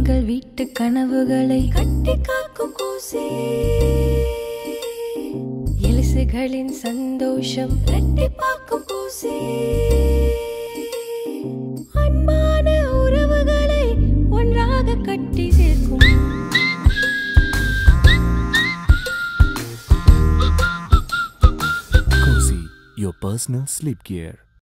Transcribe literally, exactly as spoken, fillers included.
உங்கள் வீட்டு கனவுகளை கட்டி காக்கும் கோசே எலிசுகளின் சந்தோஷம் இரட்டிப்பாக்கும் கோசே அன்பான உறவுகளை ஒன்றாக கட்டி சேர்க்கும் COSEE, your personal sleep gear.